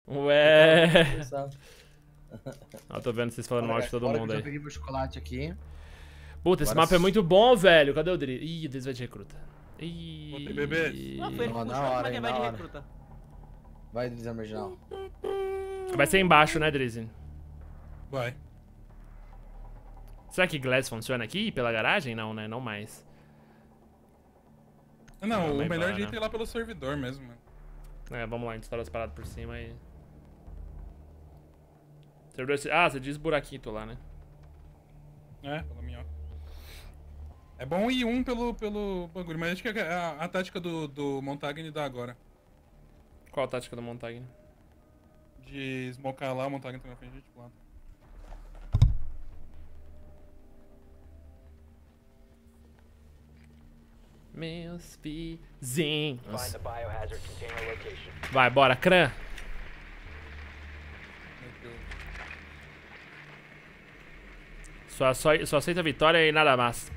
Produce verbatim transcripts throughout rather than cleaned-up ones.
Ué. Eu tô vendo vocês falando mal de todo mundo aí. Eu peguei meu chocolate aqui. Puta, esse Agora mapa é muito bom, velho. Cadê o Drizzy? Ih, o Drizzy vai de recruta. Ih. Botei bebê. Não, foi ele que Não, puxou, na como hora, é que hein, vai na de hora. recruta? Vai, Drizzy, marginal. Vai ser embaixo, né, Drizzy? Vai. Será que Glass funciona aqui pela garagem? Não, né? Não mais. Não, Vai o melhor embora, jeito né? é ir lá pelo servidor mesmo, mano. É, vamos lá, a gente estoura as paradas por cima e... Servidor... Ah, você diz buraquito lá, né? É, pela minha. É bom ir um pelo, pelo bagulho, mas acho que a, a, a tática do, do Montagne dá agora. Qual a tática do Montagne? De smocar lá, o Montagne tá na frente, tipo lá. Meus vizinhos. Vai, bora, Kran. Meu Deus. Só, só, só aceita a vitória e nada mais.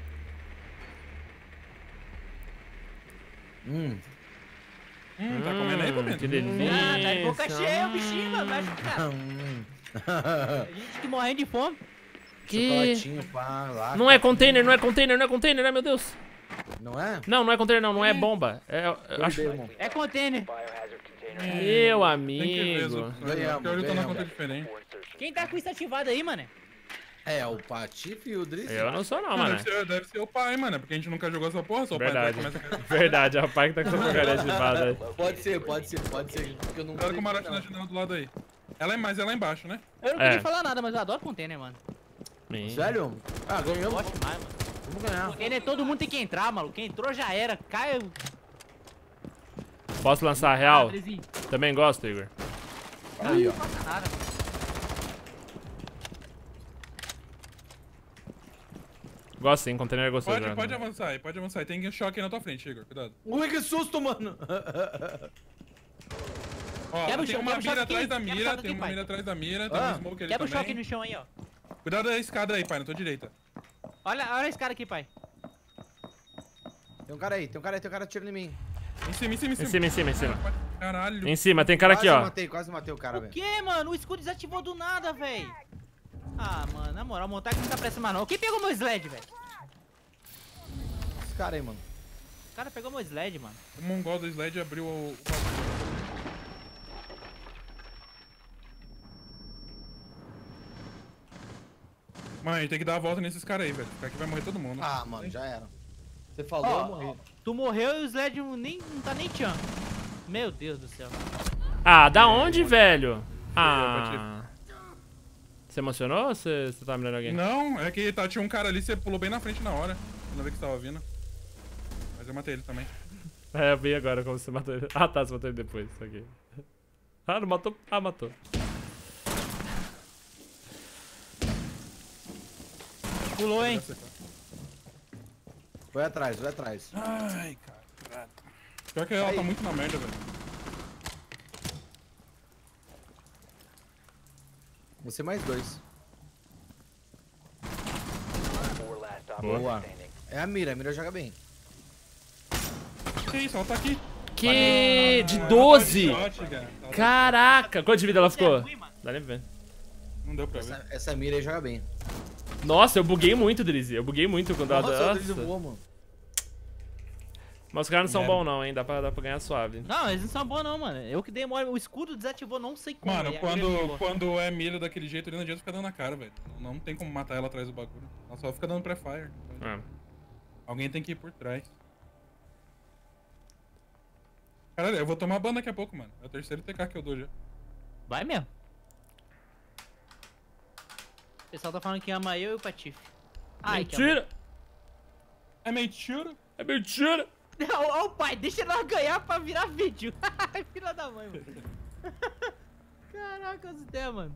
Hum. Hum, tá comendo aí, Hum, Pimenta? que delícia. Ah, tá de boca cheia o bichinho, mano. Vai ficar. Hum. A gente que morrendo de fome. Que... Chocolatinho, pá, lá. Não é container, não é container, não é container, né, meu Deus. Não é? Não, não é container, não, não é bomba. É, eu acho... Perdeu, irmão. É container. Meu Tem que ver, amigo. Zo. Ganhamos, Porque eu tô na ganhamos. conta diferente. Quem tá com isso ativado aí, mano? É, o Patife e o Drizzy. Eu não sou não, Não, mano. deve, ser, deve ser o pai, mano, porque a gente nunca jogou essa porra, só o pai Verdade. vai começar a... Verdade, é o pai que tá com essa porcaria ativada aí. Pode ser, pode ser, pode ser. Porque eu não Cuidado sei com o Marote não. na janela do lado aí. Ela é mais, ela é embaixo, né? Eu não É. queria falar nada, mas eu adoro container, mano. Ih. Sério? Ah, Eu ganhamos. gosto demais, mano. Vamos ganhar. Container todo mundo tem que entrar, maluco. Quem entrou já era. Cai. Posso lançar a real? Padrezinho. Também gosto, Igor. Aí, ó. Não passa nada. Gosto sim, container é gostoso. Pode, né? pode avançar aí, pode avançar aí. Tem choque aí na tua frente, Igor, cuidado. Ui, que susto, mano. Ó, Quebra o tem cho- uma quebra o mira choque atrás aqui, da quebra o mira, choque tem aqui, uma pai. mira atrás da mira, tem Ah, um smoke ali Quebra o também. choque no chão aí, ó. Cuidado da escada aí, pai, na tua direita. Olha, olha esse cara aqui, pai. Tem um cara aí, tem um cara aí, tem um cara atirando em mim. Em cima, em cima, em Em cima. cima, em cima, em cima. Caralho. Em cima, tem cara aqui, Quase ó. matei, quase matei o cara, O velho. que, mano? O escudo desativou do nada, velho. Ah, mano, na moral, montar que não tá pra cima não. Quem pegou meu sled, velho? Esse cara aí, mano. O cara pegou meu sled, mano. O mongol do sled abriu o... o... Mano, a gente tem que dar a volta nesses caras aí, velho. Ficar aqui vai morrer todo mundo. Ah, mano, já era. Você falou, Ó, eu morri. Tu morreu e o sled nem, não tá nem tchan. Meu Deus do céu. Ah, da onde, velho? Ah. Você emocionou ou você, você tá mirando alguém? Não, é que tá, tinha um cara ali, você pulou bem na frente na hora. Eu não vi que você tava vindo. Mas eu matei ele também. É, eu vi agora como você matou ele. Ah, tá, você matou ele depois. Isso aqui. Ah, não matou? Ah, matou. Pulou, hein? Foi atrás, foi atrás. Ai, cara. Pior que ela Aí. tá muito na merda, velho. Você mais dois. Boa. Boa. É a mira, a mira joga bem. Que isso, ela tá aqui. Que de Ela tá doze! de shot, cara. Ela tá- Caraca! Quanto de vida ela ficou? É ruim, mano. Dá nem pra ver. Não deu pra ver. Essa, essa mira aí joga bem. Nossa, eu buguei muito, Drizzy. Eu buguei muito quando ela... Nossa, o Drizzy Nossa. voou, mano. Mas os caras não são Merda. bons não, hein? Dá pra, dá pra ganhar suave. Não, eles não são bons não, mano. Eu que dei mole, o escudo desativou não sei como. Mano, e a mira quando, ligou. quando é milha daquele jeito, ele não adianta ficar dando na cara, velho. Não tem como matar ela atrás do bagulho. Ela só fica dando pré-fire. Ah. Alguém tem que ir por trás. Caralho, eu vou tomar ban daqui a pouco, mano. É o terceiro T K que eu dou já. Vai mesmo. O pessoal tá falando que ama eu e o Patife. Ai, que Mentira! É mentira? É mentira! Não, ó o pai, deixa nós ganhar pra virar vídeo. Filha da mãe, mano. Caraca, as ideias, mano.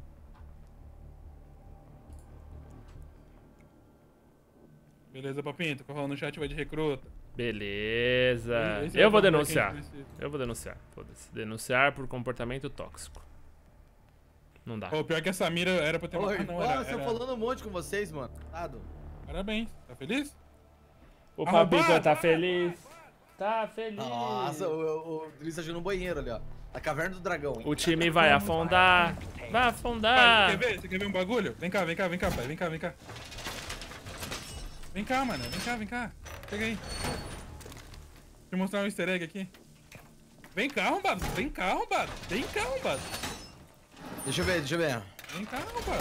Beleza, papinho. Tô falando no chat, vai de recruta. Beleza. Esse é Eu o vou bagulho que a denunciar. gente precisa. Eu vou denunciar. Foda-se. Denunciar por comportamento tóxico. Não dá. Pô, pior que essa mira era pra ter Oi, matado. Não, era, nossa, eu era... falando um monte com vocês, mano. Tado. Parabéns. Tá feliz? O Arrombado. Papica tá feliz. Tá feliz. Nossa, o, o, o Drizzy achou no banheiro ali, ó. A caverna do dragão. O time vai afundar. Vai Pai, afundar. quer ver? Você quer ver um bagulho? Vem cá, vem cá, vem cá, pai. Vem cá, vem cá. Vem cá, mano. Vem cá, vem cá. Pega aí. Deixa eu mostrar um easter egg aqui. Vem cá, arrombado. Vem cá, arrombado. Vem cá, arrombado. Deixa eu ver, deixa eu ver. Vem cá, arrombado.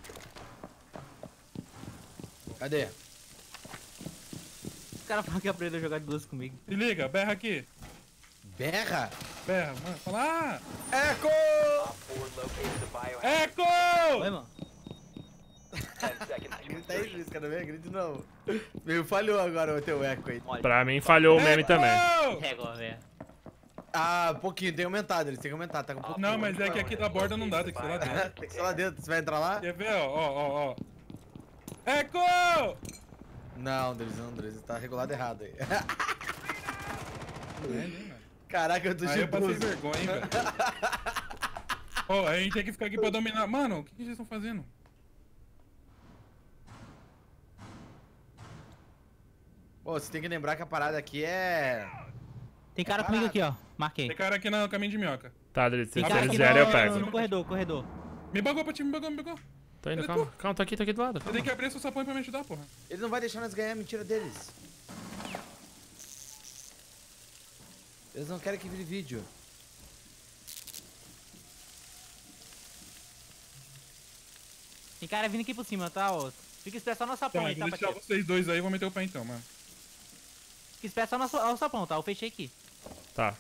Cadê? Os caras falam que aprendeu a jogar de duas comigo. Se liga, berra aqui. Berra? Berra, mano. Fala. Ah, Eco! Eco! Oi, mano. Grita aí, Luiz, quero ver, grita de novo. Meio falhou agora o teu eco aí. Olha. Pra mim falhou o meme Eco! também. Régua, velho. Ah, um pouquinho, tem aumentado, eles têm que aumentar, tá com um pouquinho. Não, mas é que aqui da borda não dá, tem que ser lá dentro. Tem que ser lá dentro, você vai entrar lá? Quer ver, ó, ó, ó, ó. Eco! Não, Andres, não, Andres, tá regulado errado aí. Tá vendo, hein, mano? Caraca, eu tô Aí eu passei chipudo. vergonha, hein, velho. Ó, a gente tem que ficar aqui pra dominar. Mano, o que, que vocês estão fazendo? Pô, você tem que lembrar que a parada aqui é... Tem cara comigo aqui, ó. Marquei. Tem cara aqui no caminho de minhoca. Tá, Adri, se Tem Ah, cara eles aqui vierem eu no, pego. no corredor, corredor. Me bagou pra ti, me bagou, me bagou. Tô indo, Ele calma. Calma, tô aqui, tô aqui do lado. Você Calma. tem que abrir seu sapão pra me ajudar, porra. Ele não vai deixar nós ganhar a mentira deles. Eles não querem que vire vídeo. Tem cara vindo aqui por cima, tá, ó. Fica esperto só no sapão Tá, aí, vou tá, deixar Patinho? vocês dois aí e vou meter o pé então, mano. Fica esperto só no sa- no sapão, tá? Eu fechei aqui. Tá.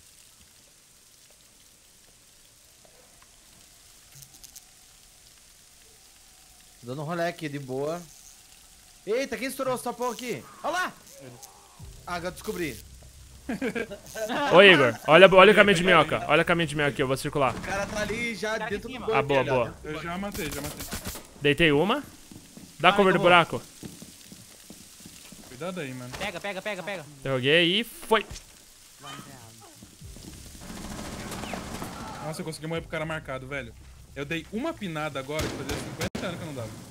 Dando um rolê aqui, de boa. Eita, quem estourou o sapão aqui? Olha lá! Ah, agora descobri. Ô, Igor, olha, olha o caminho de minhoca. Olha o caminho de minhoca aqui, eu vou circular. O cara tá ali já Cara aqui dentro em do cima. Ah, boa, ali, ó. boa. Eu já matei, já matei. Deitei uma. Dá Vai, cover do eu vou. buraco. Cuidado aí, mano. Pega, pega, pega, pega. Interroguei e foi. Nossa, eu consegui morrer pro cara marcado, velho. Eu dei uma pinada agora que fazia cinquenta anos que eu não dava.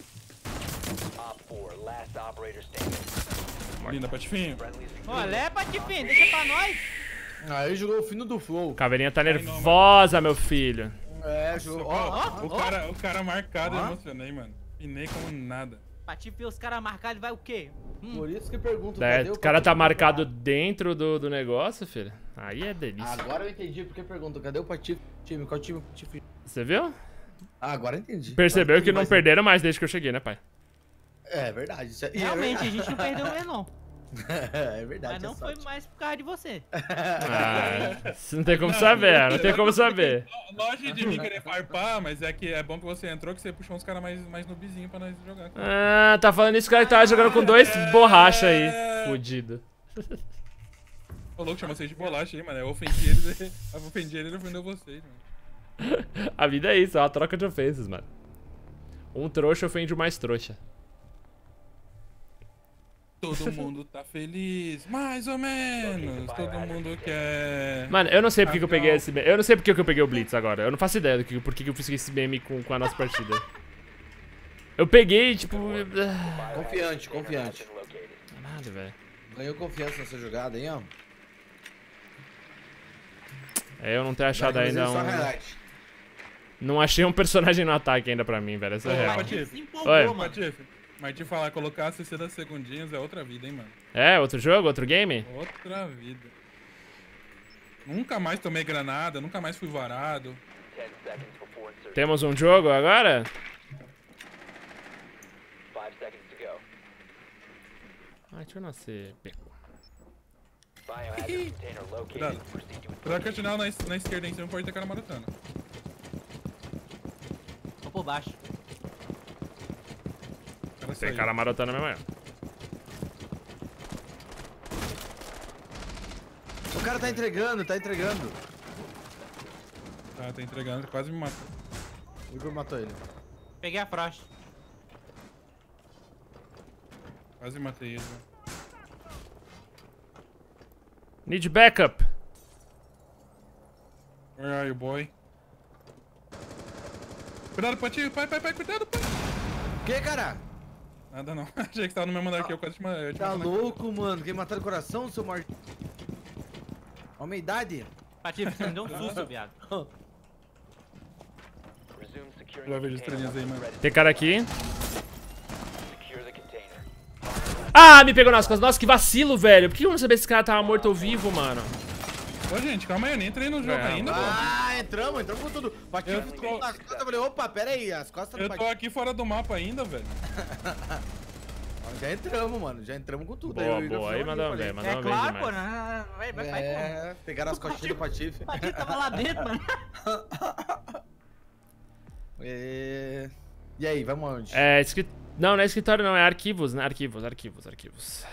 Linda, patifinho. Olha, é Patifim, deixa pra nós. Ah, ele jogou o fino do flow. Caveirinha tá nervosa, meu filho. É, jogou. Ó, ó. O cara, o cara marcado, eu Ó. emocionei, mano. Pinei como nada. Patifim, os caras marcados, vai o quê? Hum. Por isso que eu pergunto, É, cadê o cara tá Patife? marcado dentro do, do negócio, filho. Aí é delícia. Agora eu entendi porque pergunto, cadê o Patife time? Qual time o Patife? Você viu? Ah, agora eu entendi. Percebeu Agora que eu não entendi, perderam mais desde que eu cheguei, né, pai? mas- É verdade. Isso é... e é Realmente, a verdade. gente não perdeu mesmo, não. É verdade. Mas não é foi sorte. mais por causa de você. Ah, isso não tem como saber, não tem como saber. Longe de mim querer farpar, mas é que é bom que você entrou, que você puxou uns caras mais, mais noobzinho pra nós jogar. Ah, tá falando isso, o cara que tava jogando com dois borracha aí. Fudido. Ô, louco, chama vocês de bolacha aí, mano. Eu ofendi eles, eu ofendi eles e ele ofendeu vocês, mano. A vida é isso, é uma troca de ofensas, mano. Um trouxa ofende o mais trouxa. Todo mundo tá feliz, mais ou menos. Todo mundo quer. Mano, eu não sei porque que eu peguei esse meme. Eu não sei porque que eu peguei o Blitz agora. Eu não faço ideia do que, por que que eu fiz esse meme com, com a nossa partida. Eu peguei, tipo. Confiante, confiante. Caralho, velho. Ganhou confiança nessa jogada aí, ó. É, eu não tenho achado Vai, ainda mas é só um. highlight. Não achei um personagem no ataque ainda pra mim, velho. Essa é Ô, real. Patife. Se Oi. empolgou, mano. Patife, mas te falar, colocar sessenta segundinhos é outra vida, hein, mano. É, outro jogo, outro game? Outra vida. Nunca mais tomei granada, nunca mais fui varado. Temos um jogo agora? Ai, deixa eu nascer. Cuidado. Cuidado com a janela na, es- na esquerda, hein? Você não pode ter cara maratona. Tô por baixo. O cara Tem saiu. cara marotando mesmo. é. O cara tá entregando, tá entregando. Tá, tá entregando, quase me matou. O Igor matou ele. Peguei a Frost. Quase matei ele, né? Need backup. Where are you, boy? Cuidado, Patinho, pai, pai, pai, cuidado, pai. Que, cara? Nada não. Achei que você tava no mesmo andar que eu, quase te ma- eu te Tá matei. louco, mano. Quem matar o coração, seu Martin? Homem idade? Patife, você me deu um susto, viado. Já vejo estrelinhas aí, mano. Tem cara aqui. Ah, me pegou nas costas. Nossa, que vacilo, velho. Por que eu não sabia se esse cara tava morto ou vivo, mano? Ô, gente, calma aí, eu nem entrei no jogo É, ainda, pô. Ah, entramos, entramos com tudo. Eu Patife tô- ficou nas costas, eu falei, opa, pera aí, as costas do Eu tô Patife. aqui fora do mapa ainda, velho. Já entramos, mano, já entramos com tudo. Boa, eu- eu boa. fui Aí ali, mandou falei, bem, mandou É bem claro, demais. pô. Não, vai, vai, vai, como? É, pegaram as costinhas do Patife. O Patife tava lá dentro, mano. É... E aí, vamos aonde? É, escrit... Não, não é escritório não, é arquivos, né? Arquivos, arquivos, arquivos.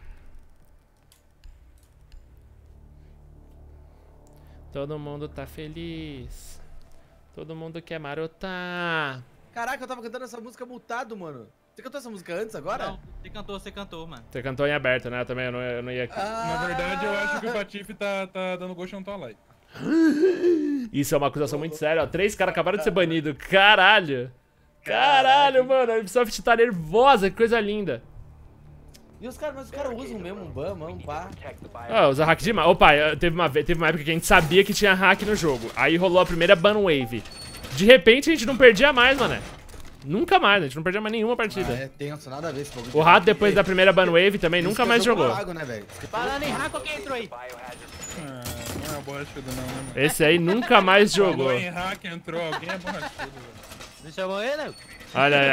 Todo mundo tá feliz. Todo mundo quer marotar. Caraca, eu tava cantando essa música multado, mano. Você cantou essa música antes, agora? Não, você cantou, você cantou, mano. Você cantou em aberto, né? Eu também, eu não, eu não ia aqui. Ah, Na verdade, eu acho que o Patife tá, tá dando ghost na tua live. Isso é uma acusação muito séria, ó. Três caras acabaram de ser banidos. Caralho. Caralho, mano. A Ubisoft tá nervosa, que coisa linda. E os caras, mas os caras usam mesmo um ban, mano, um pá. Ah, usa hack demais. Opa, teve uma, vez- teve uma época que a gente sabia que tinha hack no jogo. Aí rolou a primeira ban wave. De repente a gente não perdia mais, mano. Nunca mais, a gente não perdia mais nenhuma Ah, partida. é tenso, nada a ver esse bagulho. O Rato, depois da primeira ban wave, também nunca mais jogou. Lago, né, velho? Falando em hack, quem entrou aí? Ah, não é borrachudo não, né, mano? Esse aí nunca mais jogou. Falou em hack, entrou alguém, é borrachudo, velho. Você chamou ele? Olha aí.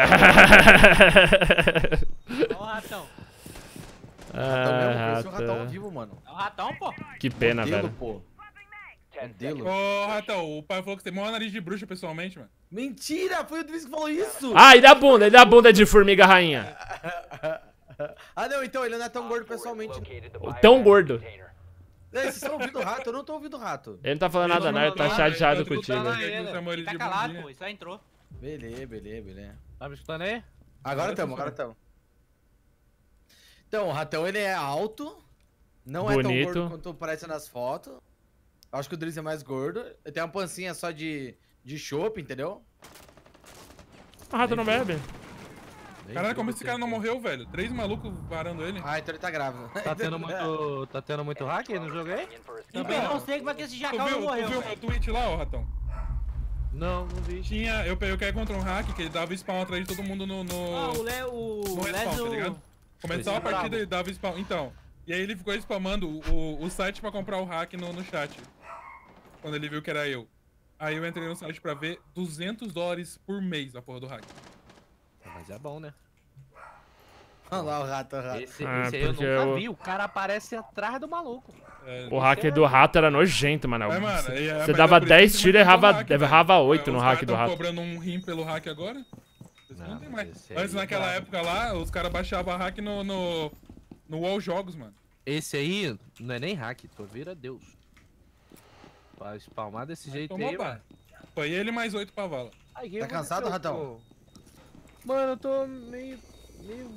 Ó o ratão. Ratão mesmo, Ah, parecia um ratão ao rato. vivo, mano. É o ratão, pô. Que pena, Modelo, velho. pô. Modelo. Ô, Ratão, o pai falou que você tem maior nariz de bruxa pessoalmente, mano. Mentira, foi o Dries que falou isso. Ah, e da bunda, e da bunda de formiga rainha. Ah, não, então, ele não é tão gordo pessoalmente. O tão gordo. Não, vocês estão ouvindo o rato? Eu não tô ouvindo o rato. Ele não tá falando nada, não, ele tá Ele chateado tá contigo. escutando Ele, Ele chamou ele tá de calado, bundinha. pô. Isso aí entrou. Beleza, beleza, beleza. Tá me escutando aí? Agora Agora tamo, tá agora tamo. Então, o ratão, ele é alto. Não é tão Bonito. gordo quanto parece nas fotos. Acho que o Dries é mais gordo. Ele tem uma pancinha só de, de chopp, entendeu? O rato não bebe. Caralho, como esse cara não morreu, velho? Três malucos varando ele. Ah, então ele tá grávido. Tá tendo muito, tá tendo muito hack aí no jogo aí? Também Então, não sei como é que esse Tu jacal viu, não tu morreu, viu velho. o tweet lá, ô Ratão? Não, não vi. Tinha, eu, eu caí contra um hack que ele dava spawn atrás de todo mundo no... no... Ah, o Léo, o no respawn, Léo... tá ligado? Começava a Bravo. partida, ele dava spawn. Então, e aí ele ficou spamando o, o site pra comprar o hack no, no chat. Quando ele viu que era eu. Aí eu entrei no site pra ver duzentos dólares por mês a porra do hack. Mas é bom, né? Olha lá o rato, o rato. Esse, Ah, esse aí eu porque nunca eu- vi. O cara aparece atrás do maluco. É, O hacker do rato era nojento, mano. é, mano, e é- Você mas dava é por isso dez que tiros e tem muito errava, hack, velho. errava oito É, no os hack caras do tão rato. cobrando um rim pelo hack agora? Isso não, Não, tem mas mais. esse aí Antes, é naquela brabo. época lá, os caras baixavam hack no, no, no Wall Jogos, mano. Esse aí não é nem hack, tu vira Deus. Pra spawnar desse jeito Tomou aí, ban. mano. Foi ele mais oito pra vala. Ai, que Tá aconteceu, cansado, Ratão? pô? Mano, eu tô meio... meio...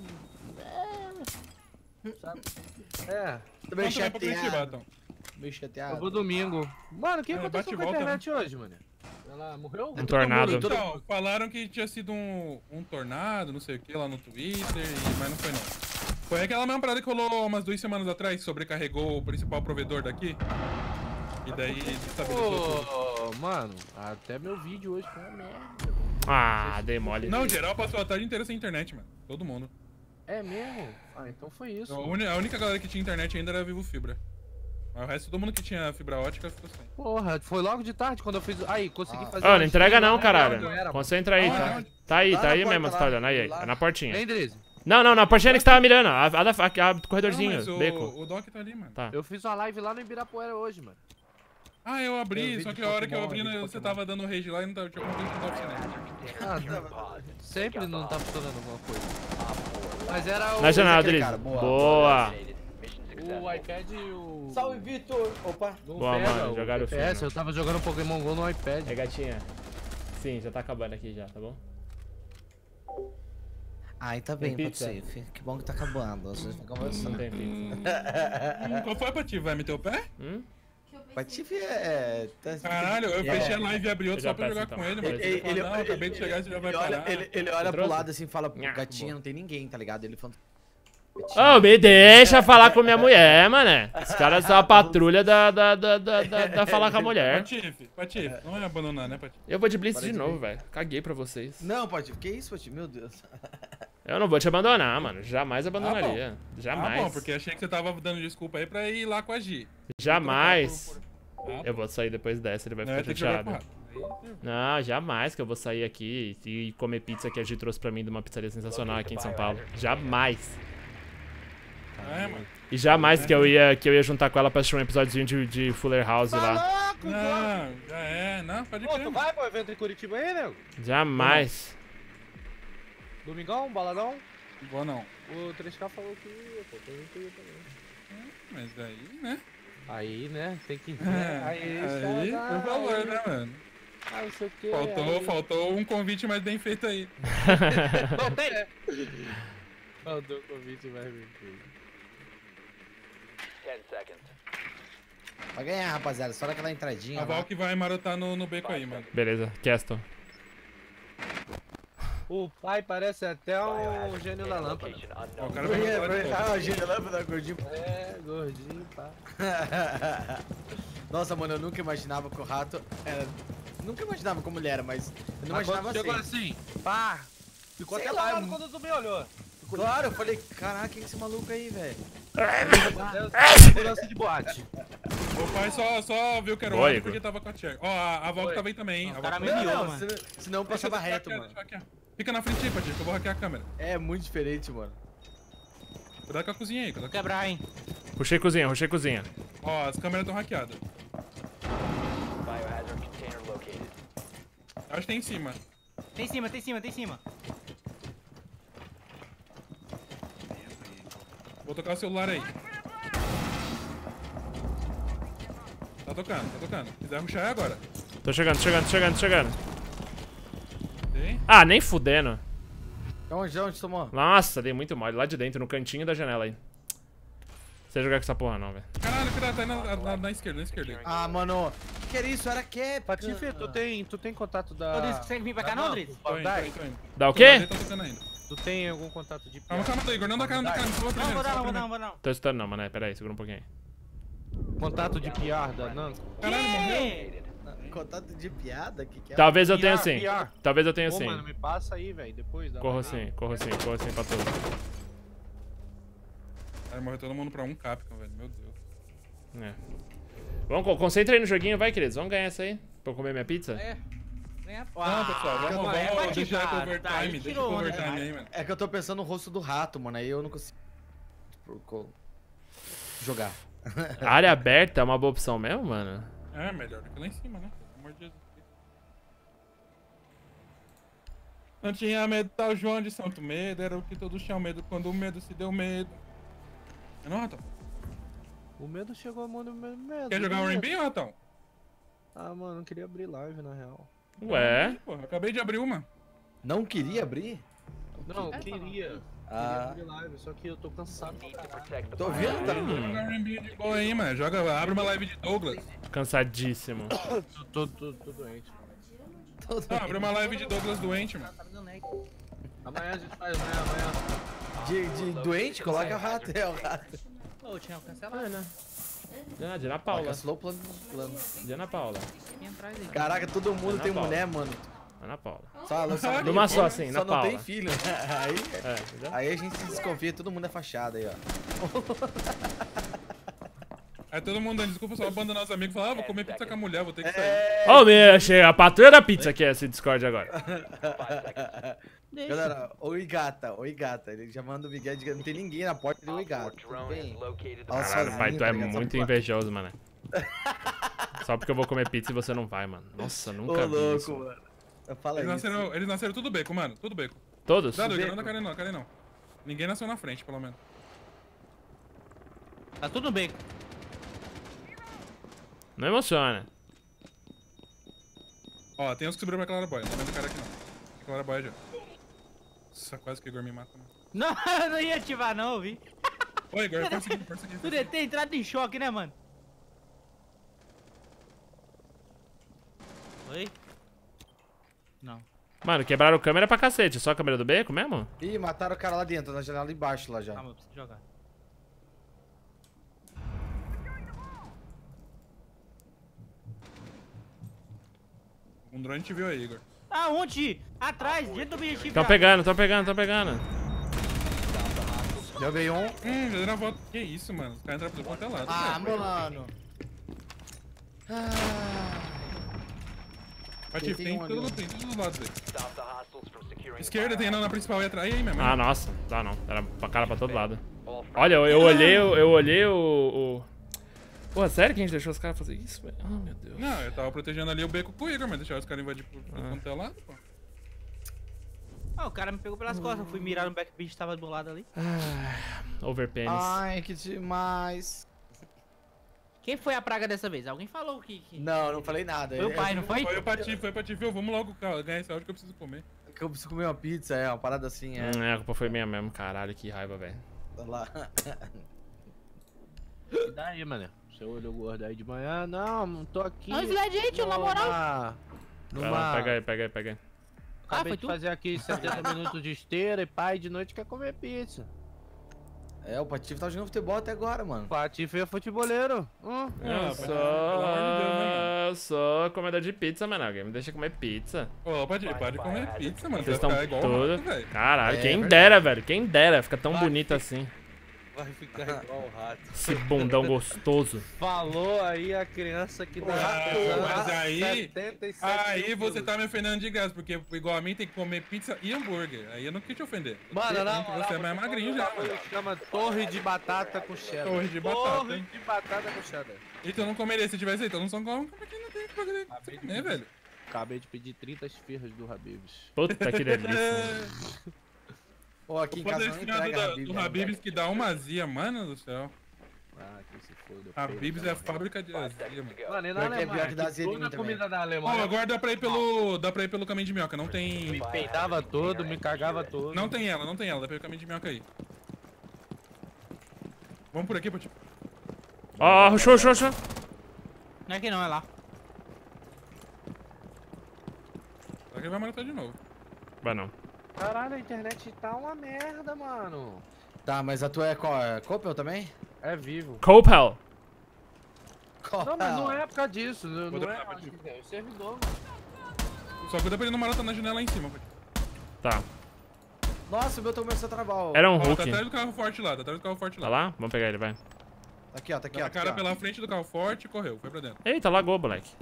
É... Sabe? É, Tô meio Quanto vai pra Curitiba, chateado. então? Meio eu chateado. vou domingo. Mano, o que É, aconteceu bate e com a volta, internet hoje, mano? Ela morreu? Um tornado. mundo, todo- Então, falaram que tinha sido um, um tornado, não sei o que, lá no Twitter, e- mas não foi não. Foi aquela mesma parada que rolou umas duas semanas atrás, que sobrecarregou o principal provedor daqui. E daí desestabilizou tudo. Ô, mano, até meu vídeo hoje foi uma merda. Ah, dei mole. Não, geral passou a tarde inteira sem internet, mano. Todo mundo. É mesmo? Ah, então foi isso. A, uni- a única galera que tinha internet ainda era Vivo Fibra. Mas o resto, todo mundo que tinha fibra ótica ficou sem. Porra, foi logo de tarde quando eu fiz. Aí, consegui fazer. Ô, não uma entrega stream não, lá, caralho. não era, mano. Concentra aí, tá? Tá aí, Lá tá na aí porta, mesmo, você lá. tá olhando. Aí, aí. Lá. É na portinha. Vem, Drizzy. Não, não, na portinha que você tava mirando. A, a, da- a, a do corredorzinho, Não, mas o, beco. o Doc tá ali, mano. Tá. Eu fiz uma live lá no Ibirapuera hoje, mano. Ah, eu abri, Eu vi só de que a hora que eu Pokémon, abri, vi de né, você Pokémon. tava dando rage lá e não tava, tinha alguma coisa que não tava funcionando. Ah, sempre não tá funcionando alguma coisa. Mas era o. Na janela, aquele Drizzy. cara, boa. Boa. O iPad e o. Salve, Vitor! Opa! Não Boa, pega mano, o jogaram F P S, fino. eu tava jogando Pokémon GO no iPad. É gatinha. Sim, já tá acabando aqui já, tá bom? Ai, tá Tem bem, pizza? Patife. Que bom que tá acabando. Vocês ficam Não conversando. tem pizza. Hum, Qual foi, Patife? Vai meter o pé? Hum? Patife é. tá- Caralho, eu É. fechei a live e abri outro Eu já só pra peço, jogar então. com ele, Ele- mano. Ele, Ele, ele, não, acabei de chegar, você já vai ele olha, parar. ele, ele olha pro trouxe? lado assim e fala, Nha. gatinha, não tem ninguém, tá ligado? Ele falando. Ô, me deixa falar com minha mulher, mané. Os caras são a patrulha da, da, da, da, da, da falar com a mulher. Patife, Patife, não é abandonar, né, Patife? Eu vou de blitz de Parece novo, bem. velho. Caguei pra vocês. Não, pode. Que isso, Pati? Meu Deus. Eu não vou te abandonar, mano. Jamais abandonaria. Ah, Jamais. bom, porque achei que você tava dando desculpa aí pra ir lá com a Gi. Jamais. Ah, Eu vou sair depois dessa, ele vai não, ficar tem que jogar chateado. porrada. Aí, Não, jamais que eu vou sair aqui e comer pizza que a Gi trouxe pra mim de uma pizzaria sensacional aqui em São Paulo. Jamais. É, mano. E jamais que eu ia, que eu ia juntar com ela pra assistir um episódiozinho de, de Fuller House lá. Não, já é, não, pode Pô, crer. tu mano. vai pro evento em Curitiba aí, nego? Jamais. Domingão, baladão? Vou não. O três K falou que ia, pô. Tem que ir também. Mas daí, né? Aí, né? Tem que ir. É, Aí, aí, aí, por favor, né, mano? Ah, não sei o que. Faltou, faltou um convite mais bem feito aí. Voltei! Faltou o convite mais bem feito. Vai ganhar, rapaziada. Só daquela entradinha A lá. Val que vai marotar no, no beco aí, mano. Beleza, Caston. O pai parece até um gênio da lâmpada. Ó, o cara Por vai quê? marotar Por de quê? novo. Ah, o Gênio Lâmpada, gordinho. É, gordinho, pá. Nossa, mano, eu nunca imaginava que o rato era... Nunca imaginava como ele era, mas eu não imaginava Chegou assim. assim, pá. Ficou Sei até lá, lá é quando tu me olhou. Claro, eu falei, caraca, quem é esse maluco aí, velho? É segurança de boate. O pai só, só viu que era o Boa, Ed Igor. porque tava com a Cher. Ó, a, a Val que tava aí também, hein? Os A cara Val me que- miou, Não, mano. senão, senão eu Deixa eu passava reto, hackear, mano. deixa eu hackear. Fica na frente aí, Patife, que eu vou hackear a câmera. É muito diferente, mano. Cuidado com a cozinha aí, cuidado com a... Quebrar, hein? Puxei cozinha, puxei cozinha. Ó, as câmeras estão hackeadas. Acho que tem em cima. Tem em cima, tem em cima, tem em cima. Vou tocar o celular aí. Tá tocando, tá tocando. Se quiser rushar é agora. Tô chegando, tô chegando, tô chegando, tô chegando. Tem? Ah, nem fudendo. Onde, onde tomou? Nossa, dei muito mole. Lá de dentro, no cantinho da janela aí. Não sei jogar com essa porra não, velho. Caralho, cuidado, tá aí na, na, na esquerda, na esquerda. aí. Ah, mano, que era isso? Era cap. Patife, tu tem, tu tem contato da... Ô, Driz, consegue vir pra cá não, Driz? Tô indo, tô indo, tô indo. Dá o O celular quê? dele tá tocando ainda. Tu tem algum contato de... Calma, calma, Igor. Não dá cara, não dá cara. Só vou Não, primeiro, vou só dar, não, vou vou dar, primeiro. vou dar. Tô escutando não, mané. Pera aí, segura um pouquinho aí. Contato de P R da Nanco. Caralho, morreu. Ih, Contato de piada? Que que é? Talvez eu tenha P R, sim. P R. Talvez eu tenha Pô, sim. mano, me passa aí, velho, depois. dá Corro uma- sim, corro sim, corro sim pra tudo. Aí morreu todo mundo pra um Capcom, velho. Meu Deus. É. Vamos, co- concentra aí no joguinho, vai, queridos. Vamos ganhar essa aí. Pra eu comer minha pizza? É. Ganha- Não, pessoal, vamos, não vamos, é, vamos vai deixar tirar, com overtime. tá, aí Deixa tirou com onda, overtime vai. aí, mano. É que eu tô pensando no rosto do rato, mano. Aí eu não consigo tipo, co- jogar. Área aberta é uma boa opção mesmo, mano? É, melhor do que lá em cima, né? Pelo amor de Jesus. Não tinha medo, tá o João de Santo Medo, era o que todos tinham medo quando o medo se deu medo. É não, Ratão? O medo chegou, mano, medo, medo. Quer jogar um R B, Ratão? Ah, mano, não queria abrir live, na real. Ué? Pô, acabei de abrir uma. Não queria abrir? Não, eu queria. Queria Ah, abrir live, só que eu tô cansado pra caralho. tô vendo, tá? Joga um R B de boa aí, mano. Joga, abre uma live de Douglas. Cansadíssimo. Tô, tô, tô, tô doente. Não, abre uma live de Douglas doente, mano. Tá me dando lag. Amanhã a gente faz, amanhã, amanhã. De, de doente, coloca o rato. É o rato. Ô, tinha cancelado. Ana. Ah, Diana Ó, Paula. cancelou o plano. plano. Diana Paula. Vem atrás aí. Caraca, todo mundo Ana tem Paula. mulher, mano. Ana Paula. Só, só, Numa só, assim, só na não Paula. tem filho. Aí, É, entendeu? aí a gente se desconfia, todo mundo é fachada aí, ó. Aí todo mundo dando desculpa, só abandonar os amigos e falar, ah, vou comer pizza com a mulher, vou ter que sair. É. Ô, meu, achei a patrulha da pizza que é esse Discord agora. Deixa. Galera, oi gata, oi gata. Ele já manda o Miguel de não tem ninguém na porta de oi gata. Tudo bem? Ela Caralho, sozinha, pai, tu tá é ligado? muito Só- invejoso, mano. Só porque eu vou comer pizza e você não vai, mano. Nossa, Ô, nunca vi louco, isso. mano. Fala Eles isso. nasceram, eles nasceram tudo beco, mano. Tudo beco. Todos? Dá, Igor, beco. não dá cara não, cara não. Ninguém nasceu na frente, pelo menos. Tá tudo bem. Não emociona. Ó, tem uns que subiram pra Clara Boy, não tá vendo o cara aqui não. Clara Boy já. Nossa, quase que o Igor me mata, mano. Não, eu não ia ativar não, vi. Ô, Igor, força aqui, força aqui. Tu Força deve aqui. ter entrado em choque, né, mano? Oi? Não. Mano, quebraram câmera pra cacete. Só a câmera do beco mesmo? Ih, mataram o cara lá dentro, na janela embaixo lá já. Calma, eu preciso jogar. Um drone te viu aí, Igor. Aonde? Atrás, dentro do objetivo. Tão já. pegando, tão pegando, tão pegando. Joguei um. Hum, já deu na volta. Que isso, mano? Os caras entraram pelo quanto é lado. Ah, velho. mano. Ah. Patife, tem tem um tudo, ali, tem tudo dos lados aí. Esquerda tem na principal e atrás. E aí, mesmo. Ah, nossa. Dá não. Era pra cara pra todo lado. Olha, eu, eu olhei, eu, eu olhei o... o... Pô, sério que a gente deixou os caras fazer isso, velho? Ah, meu Deus. Não, eu tava protegendo ali o beco com o Igor, mas deixar os caras invadir por por quanto é lado, pô. Ah, o cara me pegou pelas costas. Eu fui mirar no back beach, tava do meu lado ali. Ah, overpenis. Ai, que demais. Quem foi a praga dessa vez? Alguém falou que... que... Não, não falei nada. Foi o pai, não foi? Foi o Patife, foi o Patife. Ô, vamos logo cara, ganhar esse áudio que eu preciso comer. Que eu preciso comer uma pizza, é, uma parada assim, é. Hum, é, a culpa foi minha mesmo. Caralho, que raiva, velho. Tá lá. E daí, mané? Você olhou gordo aí de manhã? Não, não tô aqui. Não, Sled, gente, na moral. Numa... Vai lá, pega aí, pega aí, pega aí. Ah, Acabei foi de tu? fazer aqui setenta minutos de esteira e pai de noite quer comer pizza. É, o Patife tá jogando futebol até agora, mano. Patife é futeboleiro. Hum. Ah, Eu Patife, pelo amor de Deus, né, sou... Eu sou comedor de pizza, mano. Alguém me deixa comer pizza. Ô, Patife, pode comer pizza, mano. Vocês Você vai estão ficar igual o todos... rato, velho. Caralho, É, quem verdade. dera, velho. Quem dera. Fica tão Vai, bonito fica- assim. Vai ficar igual o rato. Esse bundão gostoso. Falou aí a criança que dá Ah, mas aí- setenta e sete Aí mil você quilos. tá me ofendendo de graça, porque igual a mim tem que comer pizza e hambúrguer. Aí eu não quis te ofender. Mano, na Você moral, é mais vou magrinho te já, falar um mano. bagulho que chama torre de batata com cheddar. Torre de batata, Torre hein? de batata com cheddar. Então eu não comeria se tivesse aí, então não são como. Como é que não tem que comer, né, velho? Acabei de pedir trinta esfirras do Habib's. Puta que delícia. Pô, aqui em O casa poder não final entrega do, Habib, do né, Habib's que dá uma azia, mano do céu. Ah, que se foda. Habib's é a fábrica de azia, mano. Mano, e na Pior que é Alemanha, pior que dá azia em toda mim a também. comida da Ó, Alemanha agora dá pra ir pelo. Dá pra ir pelo caminho de minhoca, não tem. me peidava todo, me cagava todo. Não tem ela, não tem ela, dá pra ir pelo caminho de minhoca aí. Vamos por aqui, Patife. Ó, ó, show, show, show. Não é que não, é lá. Só que vai matar de novo. Vai não. Caralho, a internet tá uma merda, mano. Tá, mas a tua é qual? É Coppel também? É vivo. Copel. Não, mas não é por causa disso. Não, Vou não é, dar pra acho ti. que é o servidor, mano. Só cuida pra ele não matar na janela lá em cima, Patife. Tá. Nossa, o meu começou a travar. ó. Era um Ó, tá Hulk. atrás do carro forte lá, tá atrás do carro forte Tá lá. lá? Vamos pegar ele, vai. Tá aqui, ó, tá aqui, ó. Dá a tá cara aqui, ó. pela frente do carro forte e correu, foi pra dentro. Eita, lagou, moleque.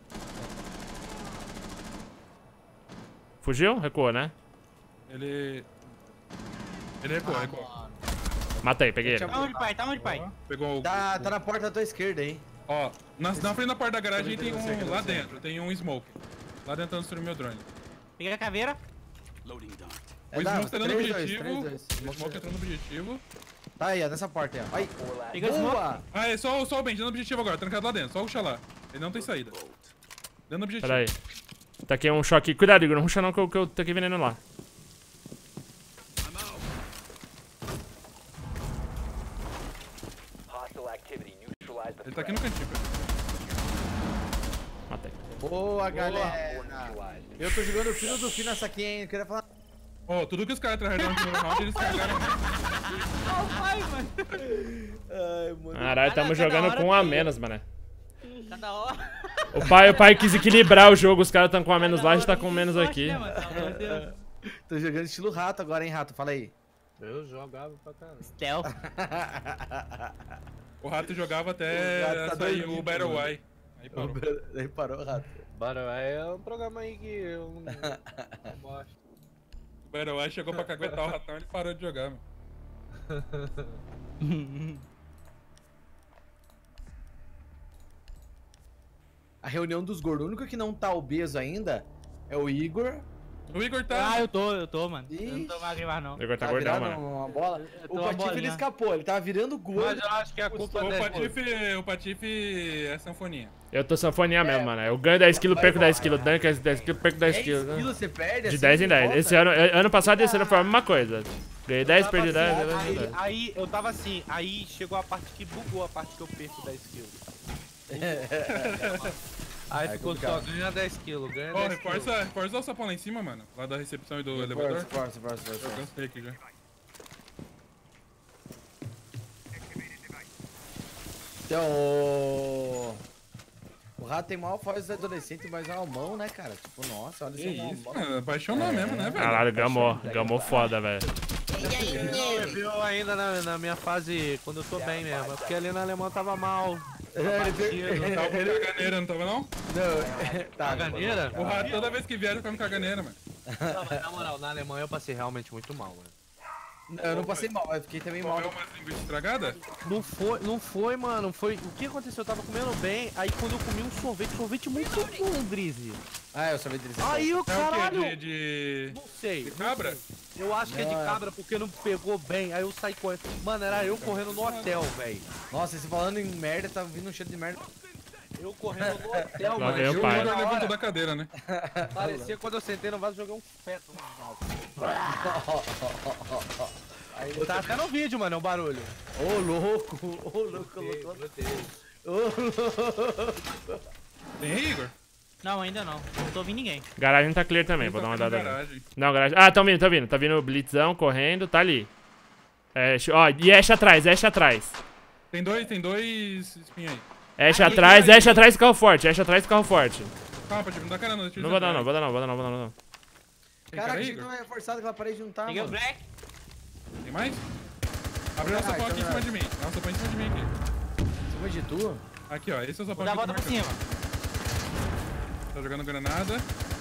Fugiu? Recuou, né? Ele. Ele recuou, recuou. Matei, peguei ele. Tá onde, pai? Tá onde, pai? Pegou o. Tá, tá na porta da tua esquerda aí. Ó, na, na frente da porta da garagem tem Você, um. Lá você. dentro, tem um smoke. Lá dentro tá destruindo meu drone. Peguei a caveira. É O da- smoke tá dando três, dois, objetivo. três, dois. O smoke entrou no objetivo. Tá aí, ó, nessa porta aí, ó. Aí. Peguei o smoke. Boa! Ah, é só, só o Ben, dando objetivo agora, trancado lá dentro, só o Xalá. Ele não tem saída. Dando objetivo. Pera aí. Tá aqui um choque. Cuidado, Igor. Não ruxa não que eu, que eu tô aqui veneno lá. Ele tá aqui no cantinho, cara. Matei. Boa, galera! Eu tô jogando o fino do fino nessa aqui, hein? Eu queria falar. Ó, tudo que os caras trajeram no primeiro round, eles carregaram. Ó, o pai, mano. Ai, mano. Caralho, tamo Cada jogando hora com um a tem- menos, mano. Cada hora. O pai, o pai quis equilibrar o jogo. Os caras tão com a menos lá, a gente tá Cada com hora menos tem aqui. sorte, né, mano? Pelo amor de Deus. Tô jogando estilo rato agora, hein, rato? Fala aí. Eu jogava pra caralho. Stealth. O rato jogava O até rato tá sair doidinho, o Battle mano. Y. Aí parou. Aí parou, rato. Bora, é um programa aí que eu não, não gosto. O Battle Y chegou pra caguetar o ratão e ele parou de jogar, mano. A reunião dos gordos. O único que não tá obeso ainda é o Igor. O Igor tá. Ah, eu tô, eu tô, mano. Eu não Ixi. tô magro mais, não. O Igor tá Tá gordão, virando mano. uma bola. Eu tô O uma Patife, ele bolinha. escapou. Ele tava virando Mas gordo. eu acho que a culpa O dele. Patife, o Patife é sanfoninha. Eu tô sanfonia mesmo, mano. Eu ganho dez quilos, perco dez quilos. Ganho dez quilos, perco dez quilos. dez quilos você perde? De assim, dez em dez. volta? Esse ano, ano passado e esse ano foi a mesma coisa. Ganhei dez, perdi dez, Aí, dez, aí, dez. aí eu tava assim, aí chegou a parte que bugou a parte que eu perco dez quilos. Aí É ficou só, complicado. ganha dez quilos, ganha Ó, dez quilos. reforça, reforça o sapão lá em cima, mano. Lá da recepção e do elevador. Força, força, força, Eu força. cansei aqui já. Então, o... O rato tem maior voz adolescente, mas é almão, né, cara? Tipo, nossa, olha Que esse isso, almão. mano. Apaixonou mesmo, né, velho? Caralho, gamou. Gamou foda, velho. Não, viu ainda na, na minha fase, quando eu tô bem mesmo. É porque ali na alemã tava mal. Ele pe- Tava com caganeira, não tava não? Não, tá. Caganeira? O rato toda vez que vier, fica com caganeira, mano. Não, mas na moral, na Alemanha eu passei realmente muito mal, mano. Eu não passei mal, eu fiquei também mal. Comeu umas linguiças estragadas? Não foi, não foi, mano. Foi. O que aconteceu? Eu tava comendo bem, aí quando eu comi um sorvete, sorvete muito bom, Drizzy. Ah, eu sabia disso. Aí o É o caralho. quê? De... de... Não sei. de não cabra? sei. Eu acho que é de Não, é. cabra porque não pegou bem. Aí eu saí correndo. Mano, era eu correndo no hotel, velho. Nossa, você falando em merda, tá vindo um cheiro de merda. Eu correndo no hotel, Lá mano. vem o Eu, pai. O na Igor levantou hora, da cadeira, né? parecia quando eu sentei no vaso, joguei um feto no vaso. Aí tá até no vídeo, mano, é um barulho. Ô, louco, ô, louco, colocou. Ô, louco. Tem aí, Igor? Não, ainda não. Não tô ouvindo ninguém. Garagem tá clear também, vou dar uma Tá olhada na ali. garagem. Não, garagem. Ah, tão vindo, tá vindo. Tá vindo o Blitzão correndo, tá ali. Ash, ó, e Ash atrás, Ash atrás. Tem dois, tem dois espinhos aí. Ash atrás, Ash atrás, carro forte. Ash atrás, carro forte. Calma, Patife, não dá cara não. deixa eu Não vou dar descer. não, vou dar não, vou dar não, vou dar não. Tem cara Caraca, aí, achei que Igor? tava reforçado aquela parede não tá, Peguei o mano. Black. Tem mais? Abriu o Ah, sapão então aqui em não cima é. de mim. Dá um sapão em cima de mim aqui. Cima de tu? Aqui, ó. Esse é o sapão Vou dar a que eu tô volta por marcando. cima. Tá jogando granada.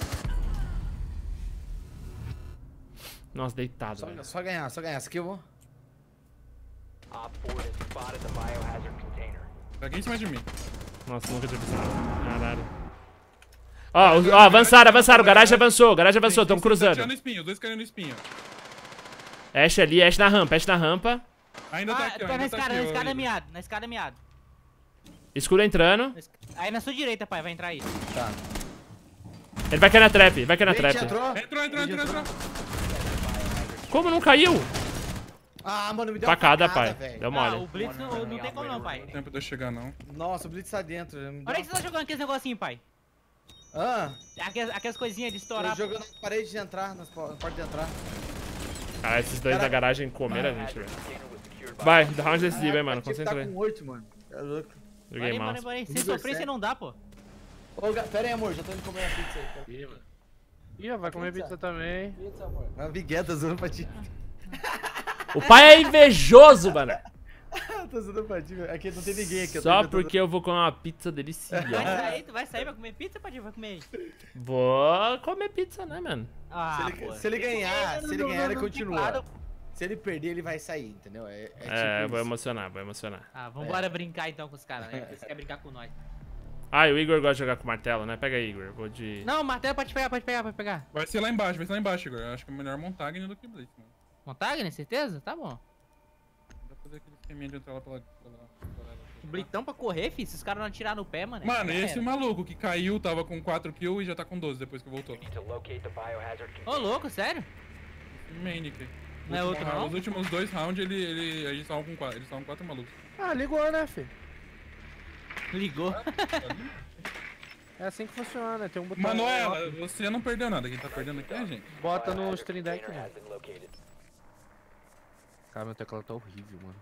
Nossa, deitado, Só, velho. só ganhar, só ganhar. Essa aqui eu vou. Tá aqui em cima de mim. Nossa, nunca tinha visto nada. Caralho. Ó, os- ó, avançaram, avançaram. O garagem avançou, o garagem avançou, tão Tem- cruzando. Tá no espinho, os dois caindo no espinho. Ash ali, Ash na rampa, Ash na rampa. Ainda tá Ah, aqui, ó. tá na Ainda tá escada, aqui, na ó, escada é Igor. miado. Na escada é miado. Escuro entrando. Na esca- Aí na sua direita, pai, vai entrar aí. Tá. Ele vai cair na trap, vai cair na Gente, trap. entrou? Entrou, entrou, entrou, entrou. Como não caiu? Ah, mano, me deu Facada, uma facada, pai. velho. Deu Ah, mole. o Blitz não, não tem como não, pai. Não tem tempo de eu chegar, não. Nossa, o Blitz tá dentro. Me deu Olha que você tá jogando aqueles negocinho, pai. Ah, Aquelas, aquelas coisinhas de tô estourar. jogando na parede de entrar, nas po- na porta de entrar. Cara, esses dois Cara- da garagem comeram a gente, velho. Vai, dá round decisivo, hein, mano. O time Concentra tá aí. com oito, mano. É louco. Joguei Bora aí, bora mouse. aí, bora aí. Sem Nível sofrência sete. não dá, pô. Ô, ga- pera aí, amor, já tô indo comer a pizza aí. Pera. Ih, mano. Ih, vai comer pizza também. Pizza, amor. Uma bigueta zoando pra ti. O pai é invejoso, mano. Tô zoando pra ti, velho. Aqui não tem ninguém aqui. eu tô Só inventando- porque eu vou comer uma pizza Vai deliciosa. sair, tu vai sair pra comer pizza, pode vai comer aí. Vou comer pizza, né, mano? Ah, Se ele, pô. se ele ganhar, Não, se ele não, ganhar, não, ele não, continua. claro. Se ele perder, ele vai sair, entendeu? É, é tipo É, vou isso. emocionar, vou emocionar. Ah, vambora brincar então com os caras, né? Porque você quer brincar com nós. Ah, e o Igor gosta de jogar com martelo, né? Pega aí, Igor. Vou de... Não, o martelo pode pegar, pode pegar, pode pegar. Vai ser lá embaixo, vai ser lá embaixo, Igor. Eu acho que é melhor montar Agni do que Blitz, mano. Montagne, certeza? Tá bom. Dá pra fazer aquele esqueminha de entrar lá pela... pela, pela O Blitão pra correr, fi, se os caras não atirar no pé, mano. Mano, já esse era. maluco que caiu tava com quatro kills e já tá com doze depois que voltou. Ô, louco, sério? Manic. Não é Último outro, round- não? Os últimos dois rounds ele, ele, eles estavam com quatro, eles estavam com quatro malucos. Ah, ligou, né, filho? Ligou. É assim que funciona, tem um botão. Manuela, você não perdeu nada. Quem tá perdendo aqui é a gente. Bota no stream deck, mano. Cara, meu teclado tá horrível, mano.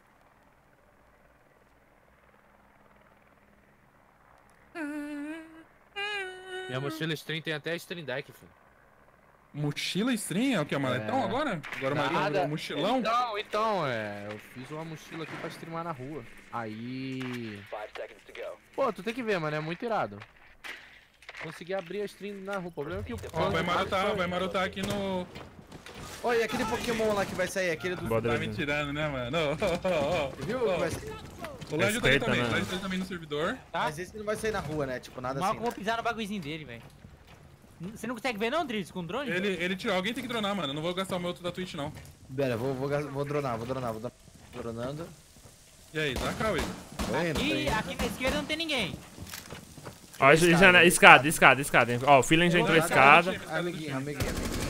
Minha mochila stream tem até stream deck, filho. Mochila stream? É o que? É maletão É. agora? Agora o maletão Nada. virou mochilão? Então, então, é. Eu fiz uma mochila aqui pra streamar na rua. Aí. Pô, tu tem que ver, mano, é muito irado. Consegui abrir a stream na rua. O problema é que o. Ó, vai marotar, vai marotar aqui no... Olha, e aquele Pokémon lá que vai sair, aquele do... Boa Tá me dele. tirando, né, mano? Ó, ó, ó. Viu? Ó, Que vai sair? O Lédio tá aí Respeita, também, né? o Lédio tá aí também no servidor. Tá? Mas esse não vai sair na rua, né? Tipo, nada Mal assim. que eu vou pisar no bagulhozinho dele, velho. Você não consegue ver não, Driz, com drone? Ele, ele tirou, alguém tem que dronar, mano. Eu não vou gastar o meu outro da Twitch, não. Pera, vou, vou, gas- vou dronar, vou dronar, vou dronar. Dronando. E aí, dá cá, Igor. Tô indo, tô Aqui, indo. aqui na esquerda não tem ninguém. Ó, já, já, escada, escada, escada. hein? Ó, o Feeling já entrou a escada. Amiguinho, amiguinho, amiguinho.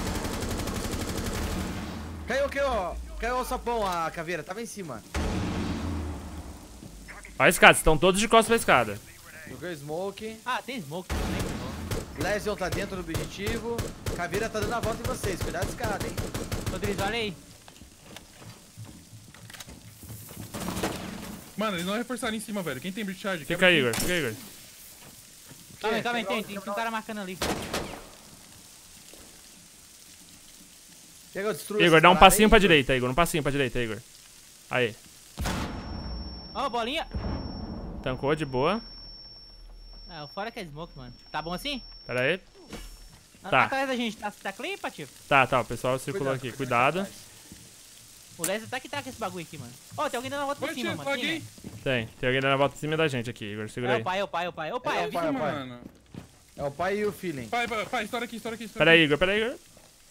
Caiu, caiu, caiu o sapão, a caveira, tava em cima. Ó a escada, estão todos de costas pra escada. Jogou smoke. Ah, tem smoke também. Lesion tá dentro do objetivo. Caveira tá dando a volta em vocês. Cuidado com escada, hein. Rodrigo, olha aí. Mano, eles não reforçaram em cima, velho. Quem tem breach charge? Fica aí, Igor. Fica aí, Igor. Calma aí, calma aí, tem, tem um cara marcando ali. Pega o destruo. Igor, dá um passinho pra direita, Igor. Um passinho pra direita, Igor. Aí. Ó, bolinha. Tancou de boa. Ah, o fora que é smoke, mano. Tá bom assim? Pera aí. Na- Tá. Atrás da gente, tá, tá clean, Patife? Tá, tá. O pessoal circulou aqui. Cuidado. O Leslie tá que tá com esse bagulho aqui, mano. Ó, tem alguém dando a volta por Vai, cima, tio, mano. paguei. Quem é? Tem. Tem alguém dando a volta em cima da gente aqui, Igor. Segura É aí. o pai, é o pai, é o pai. É o pai, É é o o pai. Isso, mano. É o pai e o feeling. Pai, pai, pai, estoura aqui, estoura aqui, estoura Pera aqui. aí, Igor. Pera aí, Igor.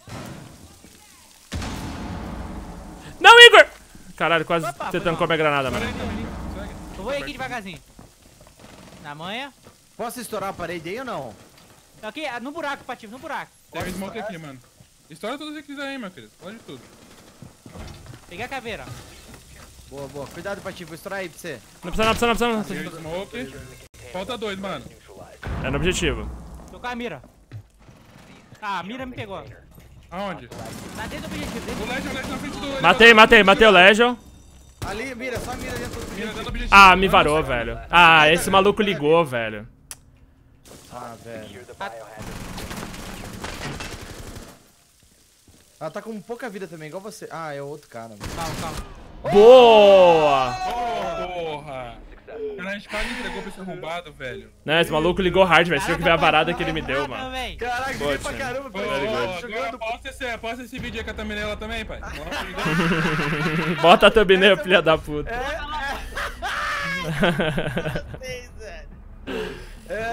Não, Igor! Caralho, quase Opa, você foi tancou mal. minha granada, Estoura mano. aí, Domininho. Segue. Eu vou ir aqui devagarzinho. Na manha. Posso estourar a parede aí ou não? Aqui, ah, no buraco, Patife, no buraco. Tem um smoke aqui, mano. Estoura tudo que você quiser aí, meu querido. Pode tudo. Peguei a caveira. Boa, boa. Cuidado, Patife. Vou estourar aí pra você. Não precisa, não precisa, não precisa. Tem um smoke. Falta dois, mano. É no objetivo. Tô com a mira. Ah, a mira me pegou. Aonde? Tá dentro do objetivo, dentro O do... Legion, o Legion na frente do... Matei, matei, matei o Legion. Ali, mira. Só mira dentro do Mira dentro do objetivo. Ah, me varou, velho. Ah, esse maluco ligou, velho. Ah, velho. Ela tá com pouca vida também, igual você. Ah, é outro cara, mano. Calma, calma. Boa! Oh, porra. Cara, a gente quase entregou pra esse arrombado, velho. Não, esse maluco ligou hard, velho. Você viu que veio a varada que ele me deu, Nada, mano. véi. Caraca, Pô, joguei pra tio. caramba. Ô, Pô, agora jogando. posta esse, posta esse vídeo aí com a thumbnail também, pai. Nossa, ligado? Bota a thumbnail, filha da puta. É, é. Fez, velho.